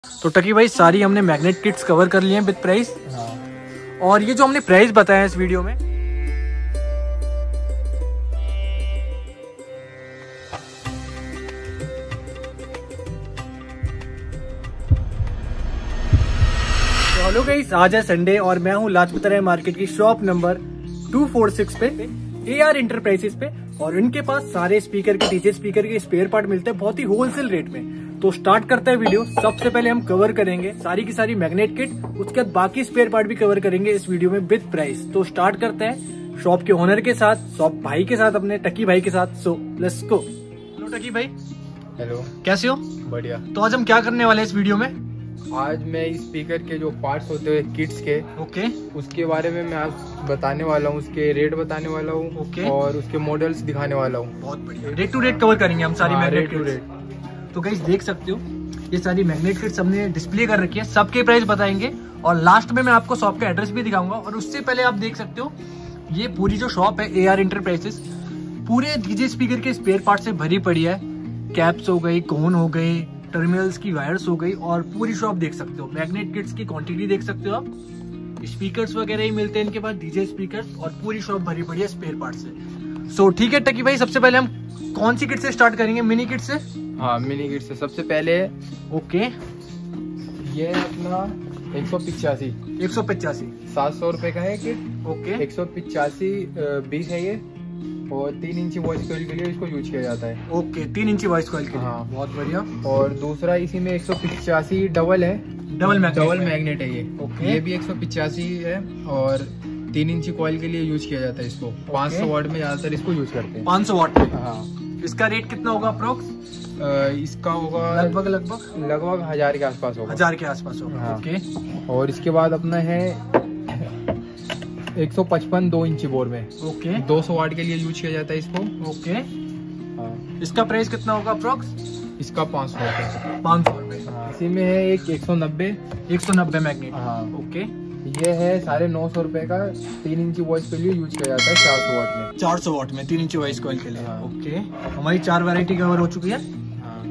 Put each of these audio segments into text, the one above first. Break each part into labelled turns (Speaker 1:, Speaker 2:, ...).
Speaker 1: तो टकी भाई सारी हमने मैग्नेट किट्स कवर कर लिए हैं विद प्राइस।
Speaker 2: हाँ।
Speaker 1: और ये जो हमने प्राइस बताया इस वीडियो में, तो हेलो गाइस, आज है संडे और मैं हूँ लाजपत राय मार्केट की शॉप नंबर 246 पे AR इंटरप्राइजेस पे। और इनके पास सारे स्पीकर के डीजे स्पीकर के स्पेयर पार्ट मिलते हैं बहुत ही होलसेल रेट में। तो स्टार्ट करते हैं वीडियो। सबसे पहले हम कवर करेंगे सारी की सारी मैग्नेट किट, उसके बाद बाकी स्पेयर पार्ट भी कवर करेंगे इस वीडियो में विद प्राइस। तो स्टार्ट करते हैं शॉप के ओनर के साथ, शॉप भाई के साथ, अपने टकी भाई के साथ। सो लेट्स गो। हेलो टकी भाई।
Speaker 2: हेलो,
Speaker 1: कैसे हो?
Speaker 2: बढ़िया।
Speaker 1: तो आज हम क्या करने वाले हैं इस वीडियो में?
Speaker 2: आज मैं इस स्पीकर के जो पार्ट्स होते हैं किट्स के,
Speaker 1: ओके,
Speaker 2: उसके बारे में मैं आज बताने वाला हूँ, उसके रेट बताने वाला हूँ।
Speaker 1: ओके।
Speaker 2: और उसके मॉडल्स दिखाने वाला हूँ।
Speaker 1: बहुत बढ़िया। रेट टू रेट कवर करेंगे हम सारी magnet
Speaker 2: rate to
Speaker 1: kits.
Speaker 2: Rate.
Speaker 1: तो गाइस देख सकते हो ये सारी मैग्नेट किट्स हमने डिस्प्ले कर रखी है, सबके प्राइस बताएंगे और लास्ट में मैं आपको शॉप का एड्रेस भी दिखाऊंगा। और उससे पहले आप देख सकते हो ये पूरी जो शॉप है AR इंटरप्राइजेस पूरे डीजे स्पीकर के स्पेयर पार्ट से भरी पड़ी है। कैप्स हो गई, कोन हो गई, टर्मिनल्स की वायर्स हो गई, और पूरी शॉप देख सकते हो। मैग्नेट किट्स की क्वांटिटी देख सकते हो आप। स्पीकर्स वगैरह ही मिलते हैं इनके पास, डीजे स्पीकर्स, और पूरी शॉप भरी पड़ी है स्पेयर पार्ट से। सो ठीक है टकी भाई, सबसे पहले हम कौन सी किट से स्टार्ट करेंगे? मिनी किट से।
Speaker 2: हाँ, मिनी किट से सबसे पहले।
Speaker 1: ओके,
Speaker 2: ये अपना 185 700 रुपए का है किट।
Speaker 1: ओके,
Speaker 2: 185 20 है ये, और 3 इंची वॉइस कॉइल के लिए इसको यूज किया जाता है।
Speaker 1: ओके, 3 इंची वॉइस कॉइल के लिए।
Speaker 2: हाँ,
Speaker 1: बहुत बढ़िया।
Speaker 2: और दूसरा इसी में 185 डबल है, डबल मैग्नेट है ये।
Speaker 1: ओके।
Speaker 2: ये भी 185 है और 3 इंची कॉइल के लिए यूज किया जाता है इसको। 500 वाट में ज्यादातर इसको यूज करते हैं।
Speaker 1: 500 वाट में।
Speaker 2: हाँ।
Speaker 1: इसका रेट कितना होगा अप्रोक्स?
Speaker 2: इसका होगा
Speaker 1: लगभग
Speaker 2: 1000 के आसपास होगा।
Speaker 1: 1000 के आसपास होगा।
Speaker 2: हाँ।
Speaker 1: ओके।
Speaker 2: और इसके बाद अपना है 155 2 इंची बोर में।
Speaker 1: ओके।
Speaker 2: 200 वाट के लिए यूज किया जाता है इसको।
Speaker 1: ओके।
Speaker 2: हाँ।
Speaker 1: इसका प्राइस कितना होगा अप्रोक्स?
Speaker 2: इसका 500 रुपए।
Speaker 1: 500 रुपए।
Speaker 2: इसी में है एक 190
Speaker 1: मैग्नेट।
Speaker 2: हाँ।
Speaker 1: ओके।
Speaker 2: ये है 950 रुपए का, 3 इंची वॉइस के लिए यूज किया जाता है 400 वाट में।
Speaker 1: 400 वाट में 3 इंची वॉइस कॉइल के लिए।
Speaker 2: हाँ।
Speaker 1: ओके, हमारी 4 वैरायटी कवर हो चुकी है।
Speaker 2: हाँ।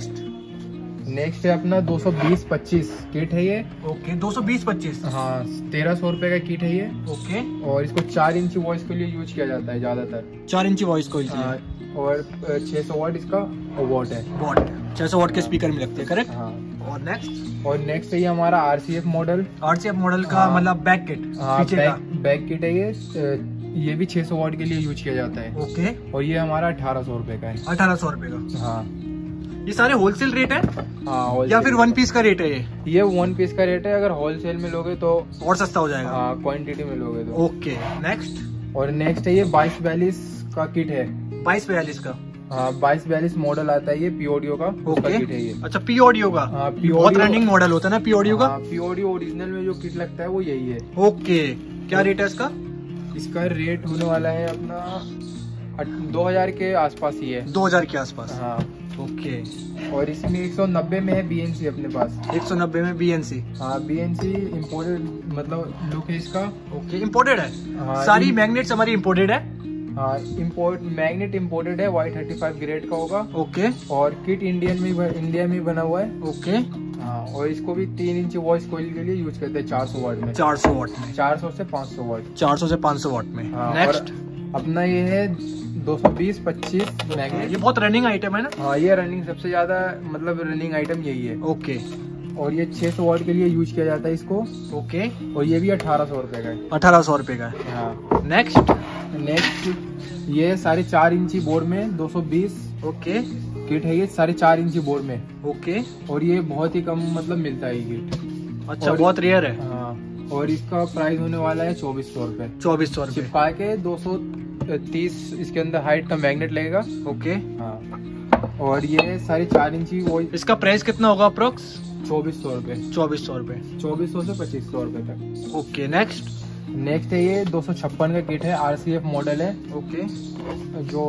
Speaker 1: नेक्स्ट
Speaker 2: है अपना 220-25 किट है ये।
Speaker 1: ओके, 220-25।
Speaker 2: हाँ, 1300 रुपए का किट है ये।
Speaker 1: ओके।
Speaker 2: और इसको 4 इंची वॉइस के लिए यूज किया जाता है ज्यादातर।
Speaker 1: 4 इंची वॉइस कॉइल के
Speaker 2: हाँ,
Speaker 1: लिए।
Speaker 2: और 600 वाट इसका वॉट है।
Speaker 1: वॉट है, 600 वाट के स्पीकर में लगते हैं, करेक्ट।
Speaker 2: हाँ।
Speaker 1: और
Speaker 2: नेक्स्ट है ये हमारा RCF मॉडल।
Speaker 1: RCF मॉडल का
Speaker 2: हाँ।
Speaker 1: मतलब बैक किट।
Speaker 2: हाँ,
Speaker 1: पीछे का।
Speaker 2: बैक किट है ये भी 600 वाट के लिए यूज किया जाता है।
Speaker 1: ओके।
Speaker 2: और ये हमारा 1800 रुपए का है।
Speaker 1: 1800 रुपए का।
Speaker 2: हाँ।
Speaker 1: ये सारे होलसेल रेट है
Speaker 2: हाँ,
Speaker 1: या फिर 1 पीस का रेट है?
Speaker 2: ये 1 पीस का रेट है। अगर होलसेल में लोगे तो
Speaker 1: और सस्ता हो जाएगा।
Speaker 2: हाँ, क्वांटिटी में लोगे तो।
Speaker 1: ओके। नेक्स्ट
Speaker 2: है ये 2242 का किट है।
Speaker 1: 2242 का।
Speaker 2: हाँ, 2242 मॉडल आता है ये, पीओडियो का।
Speaker 1: ओके।
Speaker 2: किट है ये।
Speaker 1: अच्छा, पीओडियो का।
Speaker 2: हाँ,
Speaker 1: बहुत रनिंग मॉडल होता है ना पीओडियो का।
Speaker 2: पीओडियो ओरिजिनल में जो किट लगता है वो यही है।
Speaker 1: ओके, क्या रेट है इसका?
Speaker 2: इसका रेट होने वाला है अपना 2000 के आसपास ही है।
Speaker 1: 2000 के आसपास।
Speaker 2: हाँ।
Speaker 1: ओके।
Speaker 2: और इसमें 190 में है BNC अपने पास।
Speaker 1: 190 में BNC।
Speaker 2: हाँ, BNC इम्पोर्टेड मतलब लुक है इसका।
Speaker 1: ओके, इम्पोर्टेड है।
Speaker 2: हाँ,
Speaker 1: सारी मैग्नेट्स हमारी इम्पोर्टेड है।
Speaker 2: हाँ, मैग्नेट इम्पोर्टेड है, Y35 ग्रेड का होगा।
Speaker 1: ओके।
Speaker 2: और किट इंडिया में बना हुआ है।
Speaker 1: ओके।
Speaker 2: हाँ, और इसको भी 3 इंची वॉइस कॉइल के लिए यूज करते हैं 400 वाट में।
Speaker 1: 400 वाट में।
Speaker 2: 400 से 500 वाट।
Speaker 1: 400 से 500 वाट में।
Speaker 2: हाँ,
Speaker 1: नेक्स्ट
Speaker 2: अपना ये है 220-25 मैग्नेट।
Speaker 1: ये बहुत रनिंग आइटम है ना?
Speaker 2: हाँ, ये रनिंग सबसे ज्यादा मतलब रनिंग आइटम यही है।
Speaker 1: ओके।
Speaker 2: और ये 600 वाट के लिए यूज किया जाता है इसको।
Speaker 1: ओके।
Speaker 2: और ये भी 1800 रुपए का है।
Speaker 1: 1800 रुपए का है।
Speaker 2: हाँ।
Speaker 1: नेक्स्ट
Speaker 2: ये 4.5 इंची बोर्ड में 220
Speaker 1: ओके
Speaker 2: किट है ये, 4.5 इंची बोर्ड में।
Speaker 1: ओके।
Speaker 2: और ये बहुत ही कम मतलब मिलता है ये किट।
Speaker 1: अच्छा, बहुत रेयर है।
Speaker 2: हाँ। और इसका प्राइस होने वाला है 2400 रुपए।
Speaker 1: 2400 रुपए।
Speaker 2: चिपका के 230 इसके अंदर हाइट का मैग्नेट लगेगा।
Speaker 1: ओके।
Speaker 2: हाँ। और ये 4.5 इंची वो।
Speaker 1: इसका प्राइस कितना होगा अप्रोक्स?
Speaker 2: 2400 रुपए।
Speaker 1: 2400 रुपए।
Speaker 2: 2400 से 2500 रुपए तक।
Speaker 1: ओके। नेक्स्ट
Speaker 2: है ये 256 का किट है, RCF मॉडल है।
Speaker 1: ओके।
Speaker 2: जो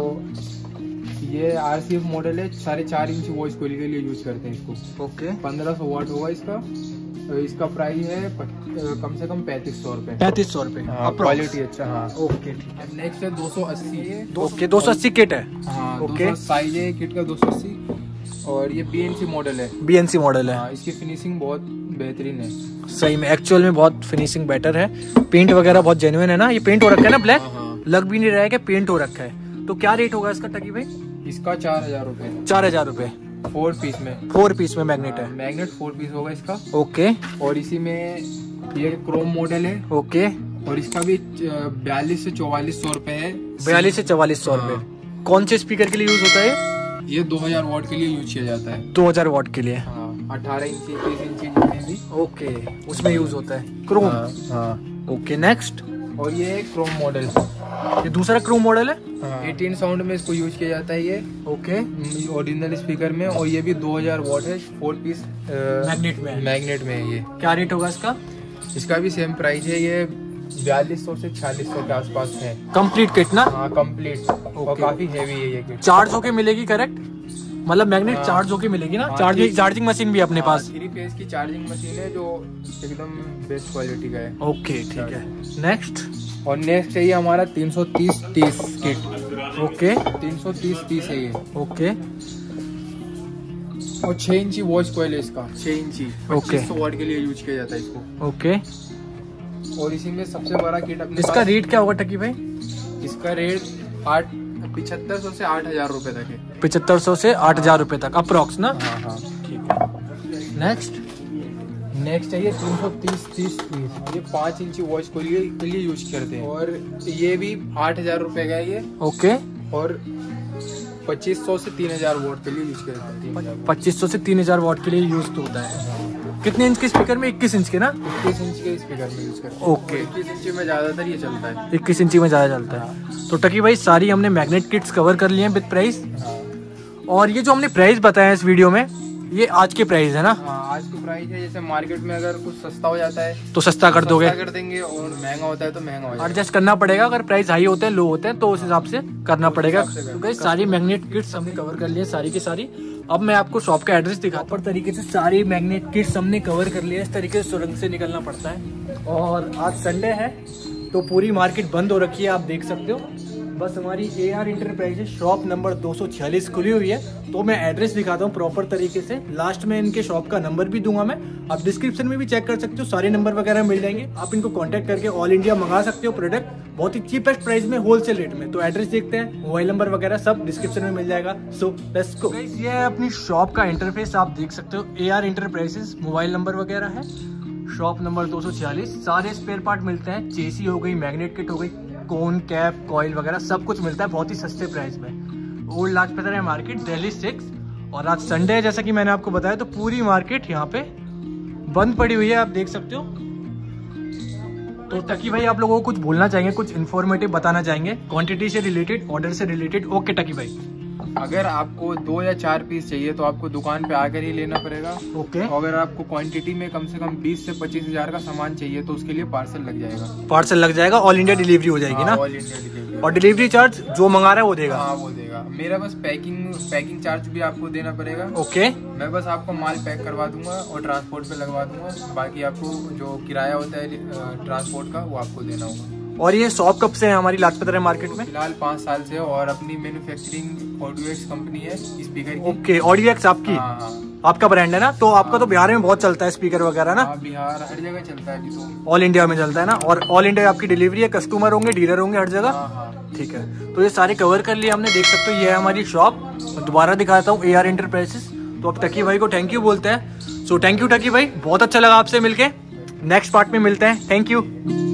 Speaker 2: ये RCF मॉडल है, 4.5 इंची वॉइस कॉइल के लिए यूज करते हैं इसको।
Speaker 1: ओके।
Speaker 2: 1500 वाट होगा इसका। इसका प्राइस है कम से कम 3500 रुपए।
Speaker 1: 3500 रुपए।
Speaker 2: क्वालिटी अच्छा। हाँ।
Speaker 1: ओके, ठीक है।
Speaker 2: नेक्स्ट है 280।
Speaker 1: ओके, 280 किट है।
Speaker 2: हाँ,
Speaker 1: ओके।
Speaker 2: साइज है किट का 280। और ये BNC मॉडल है।
Speaker 1: BNC मॉडल है।
Speaker 2: हाँ, इसकी फिनिशिंग बहुत बेहतरीन है।
Speaker 1: सही में एक्चुअल में बहुत फिनिशिंग बेटर है। पेंट वगैरह बहुत जेन्युइन है ना। ये पेंट हो रखा है ना ब्लैक, लग भी नहीं रहा है कि पेंट हो रखा है। तो क्या रेट होगा इसका टकी भाई?
Speaker 2: इसका 4000 रुपए।
Speaker 1: 4000 रुपए
Speaker 2: 4 पीस में।
Speaker 1: 4 पीस में मैग्नेट है।
Speaker 2: मैग्नेट 4 पीस होगा इसका।
Speaker 1: ओके।
Speaker 2: और इसी में ये क्रोम मॉडल है।
Speaker 1: ओके।
Speaker 2: और इसका भी 42 से 4400 रुपए है।
Speaker 1: 42 से 4400 रुपए। कौन से स्पीकर के लिए यूज होता है
Speaker 2: ये? 2000 वॉट के लिए यूज किया जाता है।
Speaker 1: 2000 वॉट के लिए।
Speaker 2: 18 इंची 30 इंची जितने भी।
Speaker 1: ओके, उसमें यूज होता है क्रोम। Okay, next.
Speaker 2: और ये क्रोम मॉडल,
Speaker 1: ये दूसरा क्रोम मॉडल है।
Speaker 2: 18 साउंड में इसको यूज किया जाता है ये।
Speaker 1: ओके।
Speaker 2: ओरिजिनल स्पीकर में। और ये भी 2000 वॉट है। 4 पीस
Speaker 1: मैग्नेट में।
Speaker 2: मैग्नेट में है ये।
Speaker 1: क्या रेट होगा इसका?
Speaker 2: इसका भी सेम प्राइस है। ये 4200 से 4600 के आसपास है।
Speaker 1: कंप्लीट किट ना?
Speaker 2: हाँ, कंप्लीट। और काफी हेवी है ये किट।
Speaker 1: चार्ज होके मिलेगी करेक्ट? मतलब मैग्नेट चार्ज होके मिलेगी ना? चार्जिंग मशीन भी अपने पास?
Speaker 2: 3 फेज की चार्जिंग मशीन है जो एकदम बेस्ट क्वालिटी का है।
Speaker 1: ओके, ठीक है। नेक्स्ट।
Speaker 2: और नेक्स्ट है ये हमारा 330-30 किट।
Speaker 1: ओके।
Speaker 2: 330-30 है ये।
Speaker 1: ओके।
Speaker 2: और 6 इंची वॉइस कॉइल है इसका। 6 इंची। 2500 वॉट के लिए यूज किया जाता है इसको।
Speaker 1: ओके।
Speaker 2: और इसी में सबसे बड़ा किट अपने
Speaker 1: इसका रेट क्या होगा टकी भाई?
Speaker 2: इसका रेट 7500 से 8000 रुपए तक है।
Speaker 1: 7500 से 8000 रुपए तक अप्रोक्स ना?
Speaker 2: हाँ।
Speaker 1: ठीक है। नेक्स्ट
Speaker 2: है ये 330-30 ये 5 इंची वॉइस के लिए यूज करते हैं। और ये भी 8000 रुपए का है ये।
Speaker 1: ओके।
Speaker 2: और 2500 से 3000 वॉट के लिए यूज करते हैं।
Speaker 1: 2500 से 3000 वॉट के लिए यूज तो होता है। कितने इंच के स्पीकर में? 21 इंच के ना?
Speaker 2: 21 इंच के स्पीकर में यूज करते हैं।
Speaker 1: ओके।
Speaker 2: 21 इंच में ज्यादातर ये चलता है।
Speaker 1: 21 इंची में ज्यादा चलता है। तो टकी भाई सारी हमने मैग्नेट किट्स कवर कर लिए हैं विद प्राइस। और ये जो हमने प्राइस बताया इस वीडियो में, ये आज के प्राइस है ना?
Speaker 2: आज की प्राइस है। जैसे मार्केट में अगर कुछ सस्ता हो जाता है
Speaker 1: तो सस्ता कर दोगे?
Speaker 2: कर देंगे। और महंगा होता है तो महंगा हो जाएगा।
Speaker 1: एडजस्ट करना पड़ेगा। अगर प्राइस हाई होते हैं, लो होते हैं, तो उस हिसाब से करना पड़ेगा। तो सारी मैग्नेट किट्स हमने कवर कर लिए सारी की सारी। अब मैं आपको शॉप का एड्रेस दिखाता हूँ। तरीके से सारी मैग्नेट किट्स हमने कवर कर लिया। इस तरीके से सुरंग से निकलना पड़ता है। और आज संडे है तो पूरी मार्केट बंद हो रखी है, आप देख सकते हो। बस हमारी AR इंटरप्राइजेज शॉप नंबर 246 खुली हुई है। तो मैं एड्रेस दिखाता हूँ प्रॉपर तरीके से। लास्ट में इनके शॉप का नंबर भी दूंगा मैं, आप डिस्क्रिप्शन में भी चेक कर सकते हो। सारे नंबर वगैरह मिल जाएंगे। आप इनको कांटेक्ट करके ऑल इंडिया मंगा सकते हो प्रोडक्ट बहुत ही चीपेस्ट प्राइस में, होलसेल रेट में। तो एड्रेस देखते हैं, मोबाइल नंबर वगैरह सब डिस्क्रिप्शन में मिल जाएगा। So let's go. ये है अपनी शॉप का इंटरफेस, आप देख सकते हो। AR इंटरप्राइजेज, मोबाइल नंबर वगैरह है। Shop number 246। सारे स्पेयर पार्ट मिलते हैं। चेसी हो गई, मैग्नेट किट हो गई, कोन, कैप, कॉइल वगैरह सब कुछ मिलता है बहुत ही सस्ते प्राइस में। Old Lajpat Rai market, Delhi 6। और आज संडे है जैसा कि मैंने आपको बताया, तो पूरी मार्केट यहाँ पे बंद पड़ी हुई है, आप देख सकते हो। तो टकी भाई आप लोगों को कुछ बोलना चाहेंगे, कुछ इन्फॉर्मेटिव बताना चाहेंगे क्वांटिटी से रिलेटेड, ऑर्डर से रिलेटेड? ओके टकी भाई।
Speaker 2: अगर आपको 2 या 4 पीस चाहिए तो आपको दुकान पे आकर ही लेना पड़ेगा।
Speaker 1: ओके।
Speaker 2: अगर आपको क्वांटिटी में कम से कम 20 से 25 हजार का सामान चाहिए तो उसके लिए पार्सल लग जाएगा।
Speaker 1: पार्सल लग जाएगा, ऑल इंडिया डिलीवरी हो जाएगी ना?
Speaker 2: All India delivery.
Speaker 1: और डिलीवरी चार्ज जो मंगा रहा है वो देगा?
Speaker 2: हाँ, वो देगा। मेरा बस पैकिंग चार्ज भी आपको देना पड़ेगा।
Speaker 1: ओके।
Speaker 2: मैं बस आपको माल पैक करवा दूंगा और ट्रांसपोर्ट पे लगवा दूंगा। बाकी आपको जो किराया होता है ट्रांसपोर्ट का वो आपको देना होगा।
Speaker 1: और ये शॉप कब से है हमारी लाजपत राय मार्केट में?
Speaker 2: फिलहाल 5 साल से। और अपनी मैन्युफैक्चरिंग ऑडियोएक्स कंपनी है स्पीकर की।
Speaker 1: ओके, ऑडियोएक्स आपकी?
Speaker 2: हाँ।
Speaker 1: आपका ब्रांड है ना? तो आपका तो बिहार में बहुत चलता है स्पीकर वगैरह ना?
Speaker 2: बिहार हर जगह चलता है अभी तो।
Speaker 1: ऑल इंडिया में चलता है ना? और ऑल इंडिया आपकी डिलीवरी है, कस्टमर होंगे, डीलर होंगे हर जगह? ठीक है। तो ये सारे कवर कर लिए हमने, देख सकते हो। ये है हमारी शॉप। दोबारा दिखाता हूँ, AR इंटरप्राइजेज। तो अब टकी भाई को थैंक यू बोलते हैं। सो थैंक यू टकी भाई, बहुत अच्छा लगा आपसे मिलके। नेक्स्ट पार्ट में मिलते हैं। Thank you.